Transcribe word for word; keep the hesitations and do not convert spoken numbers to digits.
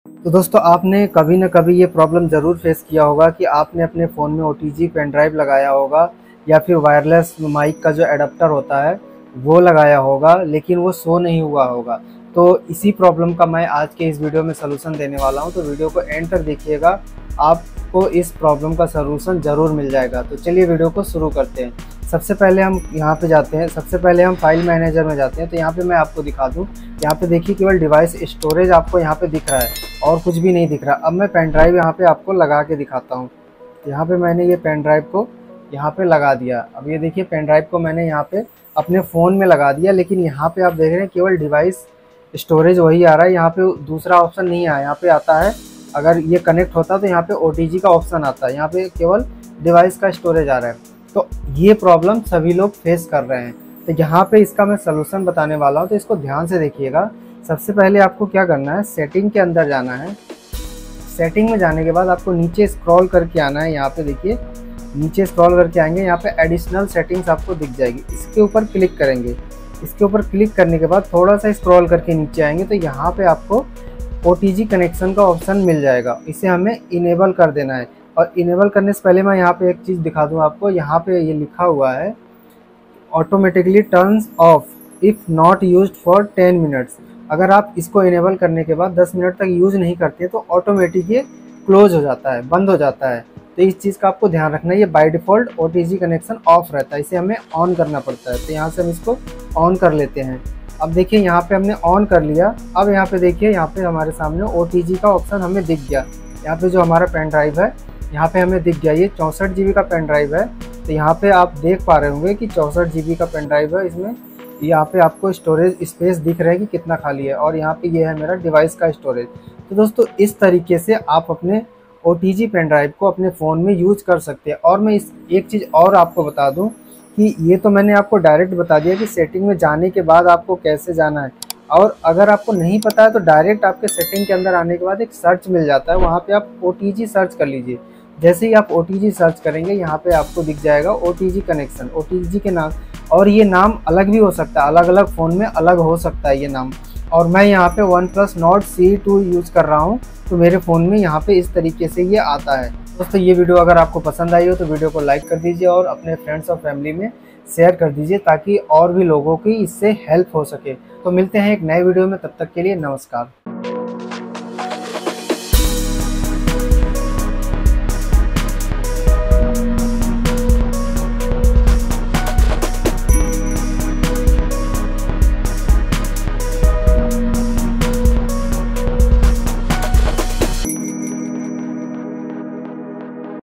तो दोस्तों आपने कभी ना कभी ये प्रॉब्लम ज़रूर फेस किया होगा कि आपने अपने फ़ोन में ओटीजी पेन ड्राइव लगाया होगा या फिर वायरलेस माइक का जो एडाप्टर होता है वो लगाया होगा, लेकिन वो शो नहीं हुआ होगा। तो इसी प्रॉब्लम का मैं आज के इस वीडियो में सलूशन देने वाला हूं, तो वीडियो को एंड तक देखिएगा, आपको इस प्रॉब्लम का सलूशन ज़रूर मिल जाएगा। तो चलिए वीडियो को शुरू करते हैं। सबसे पहले हम यहाँ पे जाते हैं, सबसे पहले हम फाइल मैनेजर में जाते हैं। तो यहाँ पे मैं आपको दिखा दूँ, यहाँ पे देखिए केवल डिवाइस स्टोरेज आपको यहाँ पे दिख रहा है और कुछ भी नहीं दिख रहा। अब मैं पेन ड्राइव यहाँ पे आपको लगा के दिखाता हूँ। यहाँ पे मैंने ये पेन ड्राइव को यहाँ पे लगा दिया। अब ये देखिए पेन ड्राइव को मैंने यहाँ पे अपने फ़ोन में लगा दिया, लेकिन यहाँ पे आप देख रहे हैं केवल डिवाइस स्टोरेज वही आ रहा है, यहाँ पे दूसरा ऑप्शन नहीं आया। यहाँ पे आता है, अगर ये कनेक्ट होता तो यहाँ पे ओ टी जी का ऑप्शन आता है, यहाँ पे केवल डिवाइस का स्टोरेज आ रहा है। तो ये प्रॉब्लम सभी लोग फेस कर रहे हैं। तो यहाँ पे इसका मैं सलूशन बताने वाला हूँ, तो इसको ध्यान से देखिएगा। सबसे पहले आपको क्या करना है, सेटिंग के अंदर जाना है। सेटिंग में जाने के बाद आपको नीचे स्क्रॉल करके आना है। यहाँ पे देखिए नीचे स्क्रॉल करके आएंगे, यहाँ पे एडिशनल सेटिंग्स आपको दिख जाएगी, इसके ऊपर क्लिक करेंगे। इसके ऊपर क्लिक करने के बाद थोड़ा सा स्क्रॉल करके नीचे आएंगे तो यहाँ पे आपको ओ टी जी कनेक्शन का ऑप्शन मिल जाएगा। इसे हमें इनेबल कर देना है। और इनेबल करने से पहले मैं यहाँ पे एक चीज़ दिखा दूँ आपको। यहाँ पे ये लिखा हुआ है automatically turns off if not used for ten minutes. अगर आप इसको इनेबल करने के बाद दस मिनट तक यूज़ नहीं करते तो ऑटोमेटिक ये क्लोज हो जाता है, बंद हो जाता है। तो इस चीज़ का आपको ध्यान रखना है। ये by default O T G connection off रहता है, इसे हमें ऑन करना पड़ता है। तो यहाँ से हम इसको ऑन कर लेते हैं। अब देखिए यहाँ पे हमने ऑन कर लिया। अब यहाँ पे देखिए यहाँ पे हमारे सामने ओ टी जी का ऑप्शन हमें दिख गया। यहाँ पे जो हमारा पेन ड्राइव है यहाँ पे हमें दिख गया, ये चौंसठ जी बी का पेन ड्राइव है। तो यहाँ पे आप देख पा रहे होंगे कि चौंसठ जी बी का पेन ड्राइव है। इसमें यहाँ पे आपको स्टोरेज स्पेस दिख रहा है कि कितना खाली है, और यहाँ पे ये है मेरा डिवाइस का स्टोरेज। तो दोस्तों इस तरीके से आप अपने O T G pen drive को अपने फ़ोन में यूज कर सकते हैं। और मैं इस एक चीज़ और आपको बता दूं कि ये तो मैंने आपको डायरेक्ट बता दिया कि सेटिंग में जाने के बाद आपको कैसे जाना है, और अगर आपको नहीं पता है तो डायरेक्ट आपके सेटिंग के अंदर आने के बाद एक सर्च मिल जाता है, वहाँ पे आप ओ टी जी सर्च कर लीजिए। जैसे ही आप ओ टी जी सर्च करेंगे यहाँ पे आपको दिख जाएगा O T G connection, O T G के नाम। और ये नाम अलग भी हो सकता है, अलग अलग फ़ोन में अलग हो सकता है ये नाम। और मैं यहाँ पे OnePlus Nord C two use कर रहा हूँ, तो मेरे फ़ोन में यहाँ पे इस तरीके से ये आता है। दोस्तों ये वीडियो अगर आपको पसंद आई हो तो वीडियो को लाइक कर दीजिए और अपने फ्रेंड्स और फैमिली में शेयर कर दीजिए, ताकि और भी लोगों की इससे हेल्प हो सके। तो मिलते हैं एक नए वीडियो में, तब तक के लिए नमस्कार।